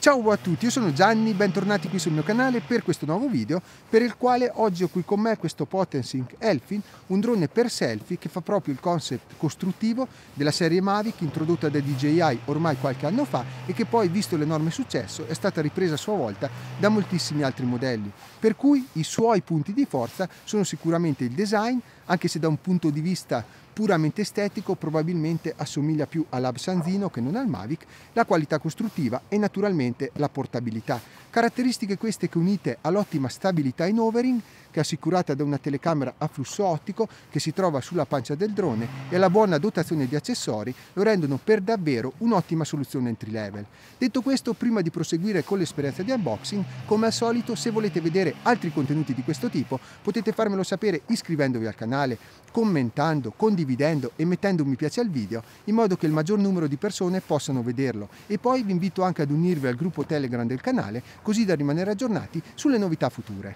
Ciao a tutti, io sono Gianni, bentornati qui sul mio canale per questo nuovo video per il quale oggi ho qui con me questo Potensync Elfin, un drone per selfie che fa proprio il concept costruttivo della serie Mavic introdotta da DJI ormai qualche anno fa e che poi, visto l'enorme successo, è stata ripresa a sua volta da moltissimi altri modelli, per cui i suoi punti di forza sono sicuramente il design, anche se da un punto di vista puramente estetico probabilmente assomiglia più all'Absanzino che non al Mavic, la qualità costruttiva e naturalmente la portabilità. Caratteristiche queste che, unite all'ottima stabilità in overing, che è assicurata da una telecamera a flusso ottico che si trova sulla pancia del drone, e alla buona dotazione di accessori, lo rendono per davvero un'ottima soluzione entry level. Detto questo, prima di proseguire con l'esperienza di unboxing, come al solito, se volete vedere altri contenuti di questo tipo, potete farmelo sapere iscrivendovi al canale, commentando, condividendo e mettendo un mi piace al video, in modo che il maggior numero di persone possano vederlo. E poi vi invito anche ad unirvi al gruppo Telegram del canale, così da rimanere aggiornati sulle novità future.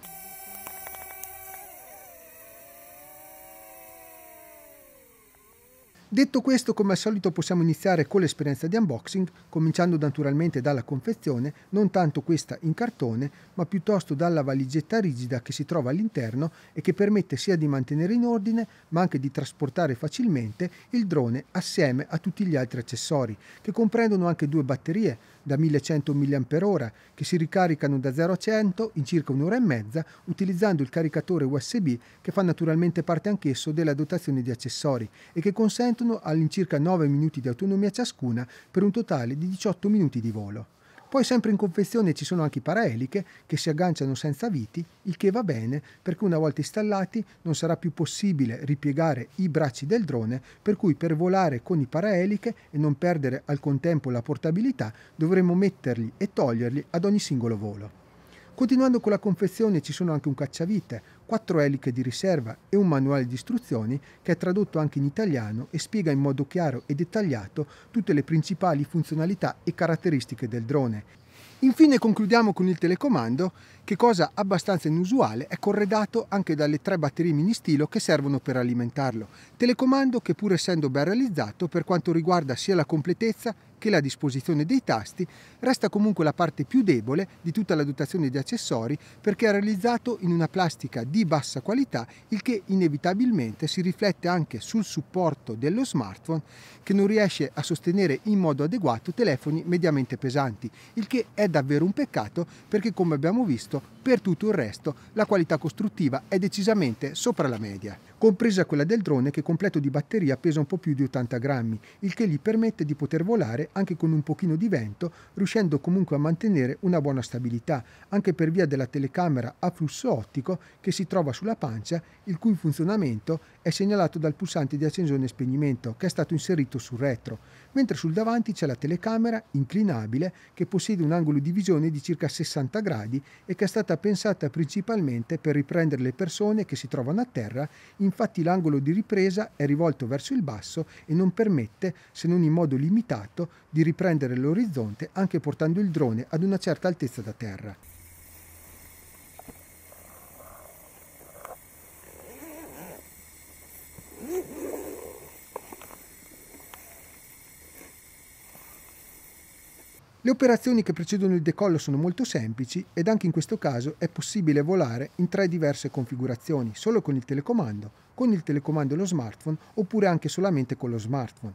Detto questo, come al solito possiamo iniziare con l'esperienza di unboxing, cominciando naturalmente dalla confezione, non tanto questa in cartone, ma piuttosto dalla valigetta rigida che si trova all'interno e che permette sia di mantenere in ordine, ma anche di trasportare facilmente il drone assieme a tutti gli altri accessori, che comprendono anche due batterie da 1100 mAh che si ricaricano da 0 a 100 in circa un'ora e mezza utilizzando il caricatore USB, che fa naturalmente parte anch'esso della dotazione di accessori e che consentono all'incirca 9 minuti di autonomia ciascuna per un totale di 18 minuti di volo. Poi sempre in confezione ci sono anche i paraeliche che si agganciano senza viti, il che va bene perché una volta installati non sarà più possibile ripiegare i bracci del drone, per cui per volare con i paraeliche e non perdere al contempo la portabilità dovremo metterli e toglierli ad ogni singolo volo. Continuando con la confezione ci sono anche un cacciavite, 4 eliche di riserva e un manuale di istruzioni che è tradotto anche in italiano e spiega in modo chiaro e dettagliato tutte le principali funzionalità e caratteristiche del drone. Infine concludiamo con il telecomando che, cosa abbastanza inusuale, è corredato anche dalle 3 batterie mini stilo che servono per alimentarlo. Telecomando che, pur essendo ben realizzato per quanto riguarda sia la completezza che la disposizione dei tasti, resta comunque la parte più debole di tutta la dotazione di accessori, perché è realizzato in una plastica di bassa qualità, il che inevitabilmente si riflette anche sul supporto dello smartphone, che non riesce a sostenere in modo adeguato telefoni mediamente pesanti, il che è davvero un peccato perché, come abbiamo visto, per tutto il resto la qualità costruttiva è decisamente sopra la media, compresa quella del drone che, completo di batteria, pesa un po' più di 80 grammi, il che gli permette di poter volare anche con un pochino di vento, riuscendo comunque a mantenere una buona stabilità, anche per via della telecamera a flusso ottico che si trova sulla pancia, il cui funzionamento è segnalato dal pulsante di accensione e spegnimento che è stato inserito sul retro, mentre sul davanti c'è la telecamera inclinabile che possiede un angolo di visione di circa 60 gradi e che è stata pensata principalmente per riprendere le persone che si trovano a terra. Infatti l'angolo di ripresa è rivolto verso il basso e non permette, se non in modo limitato, di riprendere l'orizzonte anche portando il drone ad una certa altezza da terra. Le operazioni che precedono il decollo sono molto semplici ed anche in questo caso è possibile volare in 3 diverse configurazioni, solo con il telecomando e lo smartphone, oppure anche solamente con lo smartphone.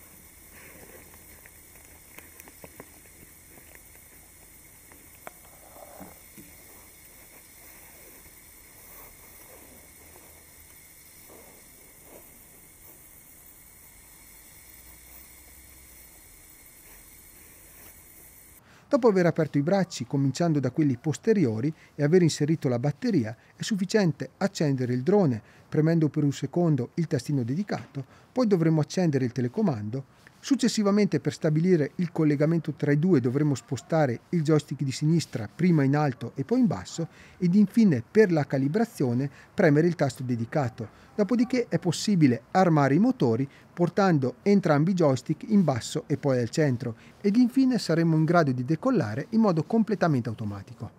Dopo aver aperto i bracci, cominciando da quelli posteriori, e aver inserito la batteria, è sufficiente accendere il drone premendo per un secondo il tastino dedicato, poi dovremo accendere il telecomando. Successivamente, per stabilire il collegamento tra i due, dovremo spostare il joystick di sinistra prima in alto e poi in basso ed infine, per la calibrazione, premere il tasto dedicato. Dopodiché è possibile armare i motori portando entrambi i joystick in basso e poi al centro, ed infine saremo in grado di decollare in modo completamente automatico.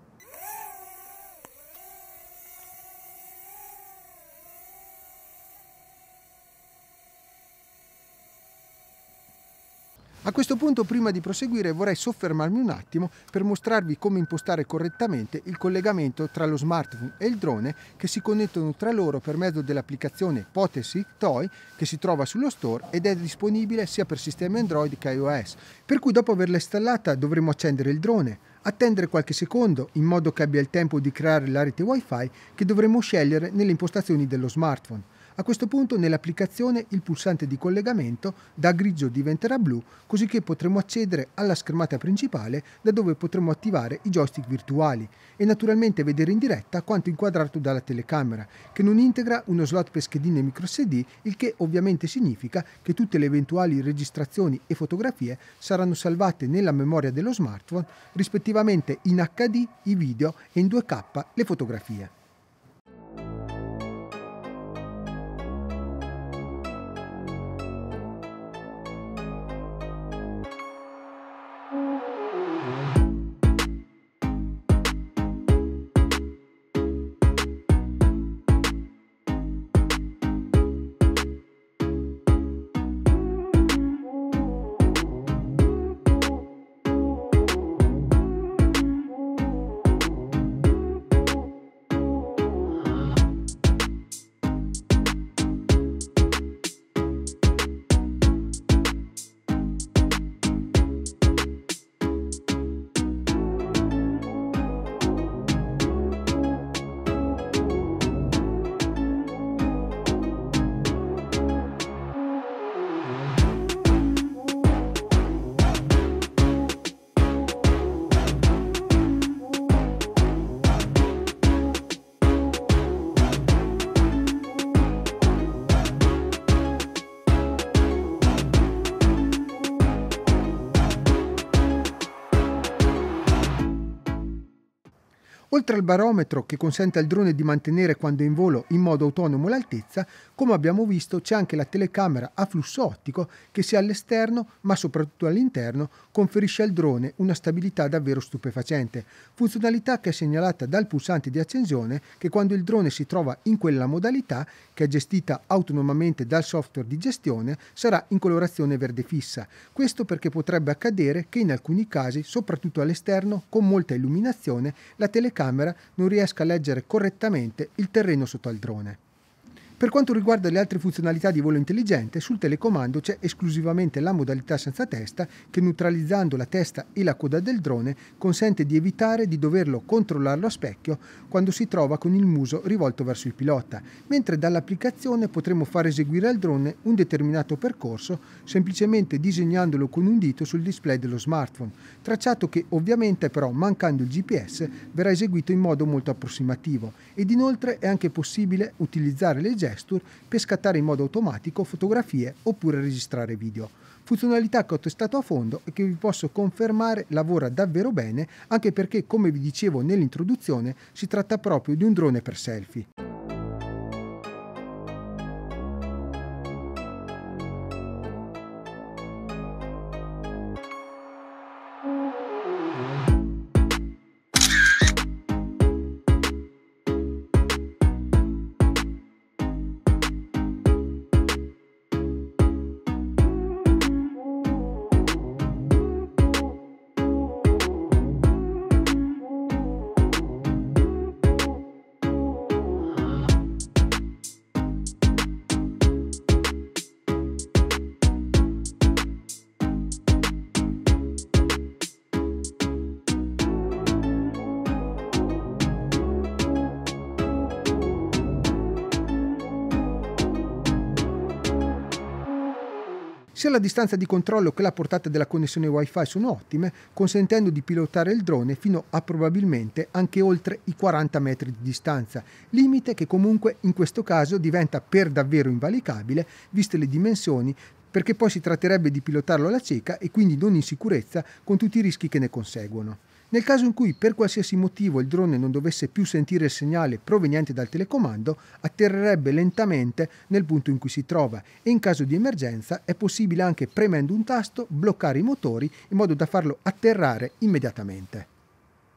A A questo punto, prima di proseguire, vorrei soffermarmi un attimo per mostrarvi come impostare correttamente il collegamento tra lo smartphone e il drone, che si connettono tra loro per mezzo dell'applicazione Potersync Toy, che si trova sullo store ed è disponibile sia per sistemi Android che iOS. Per cui dopo averla installata dovremo accendere il drone, attendere qualche secondo in modo che abbia il tempo di creare la rete Wi-Fi che dovremo scegliere nelle impostazioni dello smartphone. A questo punto nell'applicazione il pulsante di collegamento da grigio diventerà blu, così che potremo accedere alla schermata principale da dove potremo attivare i joystick virtuali e naturalmente vedere in diretta quanto inquadrato dalla telecamera, che non integra uno slot per schedine microSD, il che ovviamente significa che tutte le eventuali registrazioni e fotografie saranno salvate nella memoria dello smartphone, rispettivamente in HD i video e in 2K le fotografie. Oltre al barometro che consente al drone di mantenere quando è in volo in modo autonomo l'altezza, come abbiamo visto c'è anche la telecamera a flusso ottico che sia all'esterno ma soprattutto all'interno conferisce al drone una stabilità davvero stupefacente, funzionalità che è segnalata dal pulsante di accensione che quando il drone si trova in quella modalità, che è gestita autonomamente dal software di gestione, sarà in colorazione verde fissa. Questo perché potrebbe accadere che in alcuni casi, soprattutto all'esterno, con molta illuminazione, la telecamera non riesca a leggere correttamente il terreno sotto al drone. Per quanto riguarda le altre funzionalità di volo intelligente, sul telecomando c'è esclusivamente la modalità senza testa che, neutralizzando la testa e la coda del drone, consente di evitare di doverlo controllarlo a specchio quando si trova con il muso rivolto verso il pilota, mentre dall'applicazione potremo far eseguire al drone un determinato percorso semplicemente disegnandolo con un dito sul display dello smartphone, tracciato che ovviamente però, mancando il GPS, verrà eseguito in modo molto approssimativo ed inoltre è anche possibile utilizzare le gesture per scattare in modo automatico fotografie oppure registrare video. Funzionalità che ho testato a fondo e che vi posso confermare lavora davvero bene, anche perché, come vi dicevo nell'introduzione, si tratta proprio di un drone per selfie. Sia la distanza di controllo che la portata della connessione Wi-Fi sono ottime, consentendo di pilotare il drone fino a probabilmente anche oltre i 40 metri di distanza, limite che comunque in questo caso diventa per davvero invalicabile, viste le dimensioni, perché poi si tratterebbe di pilotarlo alla cieca e quindi non in sicurezza, con tutti i rischi che ne conseguono. Nel caso in cui per qualsiasi motivo il drone non dovesse più sentire il segnale proveniente dal telecomando, atterrerebbe lentamente nel punto in cui si trova e in caso di emergenza è possibile anche premendo un tasto bloccare i motori in modo da farlo atterrare immediatamente.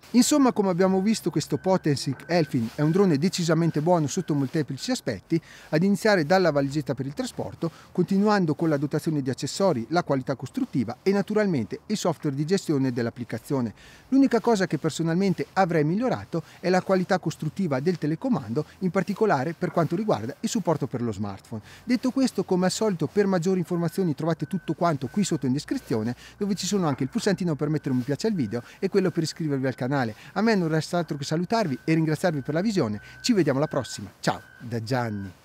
Insomma, come abbiamo visto, questo Potensync Elfin è un drone decisamente buono sotto molteplici aspetti, ad iniziare dalla valigetta per il trasporto, continuando con la dotazione di accessori, la qualità costruttiva e naturalmente il software di gestione dell'applicazione. L'unica cosa che personalmente avrei migliorato è la qualità costruttiva del telecomando, in particolare per quanto riguarda il supporto per lo smartphone. Detto questo, come al solito, per maggiori informazioni trovate tutto quanto qui sotto in descrizione, dove ci sono anche il pulsantino per mettere un mi piace al video e quello per iscrivervi al canale. A me non resta altro che salutarvi e ringraziarvi per la visione. Ci vediamo alla prossima. Ciao da Gianni.